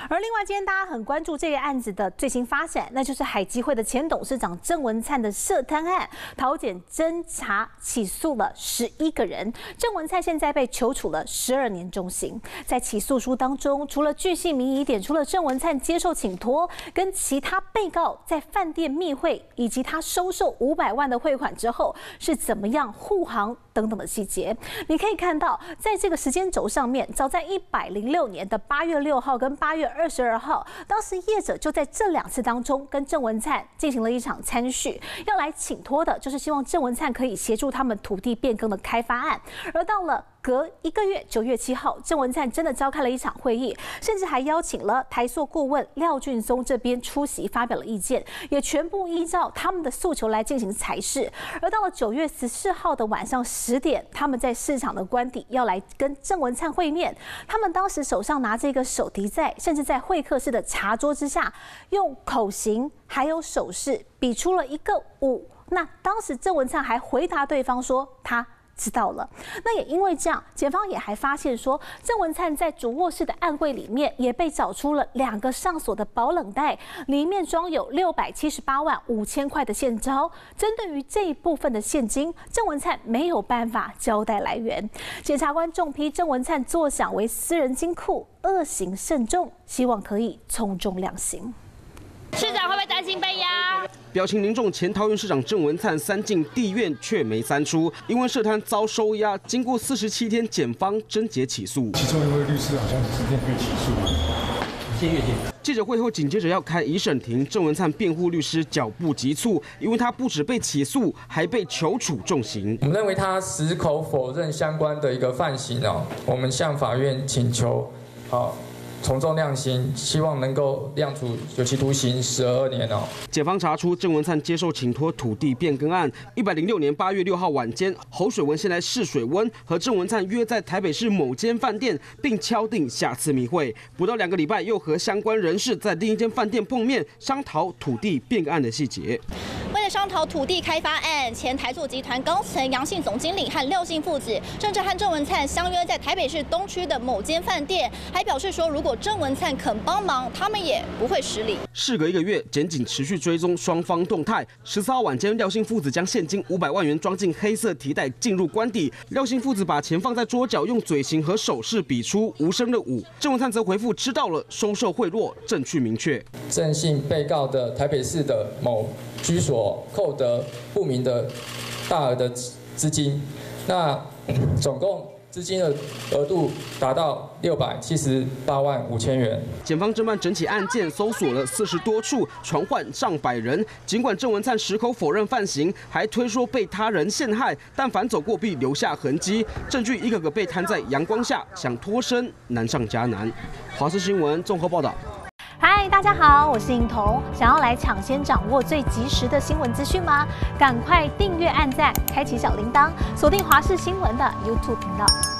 而另外，今天大家很关注这个案子的最新发展，那就是海基会的前董事长郑文灿的涉贪案，桃检侦查起诉了11个人，郑文灿现在被求处了12年重刑。在起诉书当中，除了据信民疑点出了郑文灿接受请托，跟其他被告在饭店密会，以及他收受500万的汇款之后是怎么样护航等等的细节。你可以看到，在这个时间轴上面，早在106年的8月6号跟8月22号，当时业者就在这2次当中跟郑文灿进行了一场参叙，要来请托的就是希望郑文灿可以协助他们土地变更的开发案。而到了隔1个月，9月7号，郑文灿真的召开了一场会议，甚至还邀请了台塑顾问廖俊松这边出席，发表了意见，也全部依照他们的诉求来进行裁示。而到了9月14号的晚上10点，他们在市场的官邸要来跟郑文灿会面。他们当时手上拿着一个手提袋，甚至在会客室的茶桌之下，用口型还有手势比出了一个5。那当时郑文灿还回答对方说他知道了。那也因为这样，检方也还发现说，郑文灿在主卧室的暗柜里面也被找出了2个上锁的保冷袋，里面装有678万5千块的现钞。针对于这一部分的现金，郑文灿没有办法交代来源。检察官重批郑文灿坐享为私人金库，恶行甚重，希望可以从重量刑。 市长会不会担心被压？ 表情凝重，前桃园市长郑文灿3进地院却没3出，因为涉贪遭收押，经过47天，检方侦结起诉。 其中一位律师好像今天被起诉了。 记者会后紧接着要开1审庭，郑文灿辩护律师脚步急促，因为他不止被起诉，还被求处重刑。 我们认为他矢口否认相关的一个犯行哦，我们向法院请求从重量刑，希望能够量处有期徒刑12年哦。 检方查出郑文灿接受请托土地变更案，106年8月6号晚间，侯水文先来试水温，和郑文灿约在台北市某间饭店，并敲定下次密会。不到2个礼拜，又和相关人士在另一间饭店碰面，商讨土地变更案的细节。 为了商讨土地开发案，前台塑集团高层杨姓总经理和廖姓父子，甚至和郑文灿相约在台北市东区的某间饭店，还表示说，如果郑文灿肯帮忙，他们也不会失礼。 事隔1个月，检警持续追踪双方动态。14号晚间，廖姓父子将现金500万元装进黑色提袋进入官邸。廖姓父子把钱放在桌角，用嘴型和手势比出无声的5。郑文灿则回复知道了，收受贿赂，证据明确。 郑姓被告的台北市的某居所扣得不明的大额的资金，那总共资金的额度达到678万5千元。 检方侦办整起案件，搜索了40多处，传唤上百人。尽管郑文灿矢口否认犯行，还推说被他人陷害，但反走过必留下痕迹，证据一个个被摊在阳光下，想脱身难上加难。华视新闻综合报道。 嗨，大家好，我是颖彤。想要来抢先掌握最及时的新闻资讯吗？赶快订阅、按赞、开启小铃铛，锁定华视新闻的 YouTube 频道。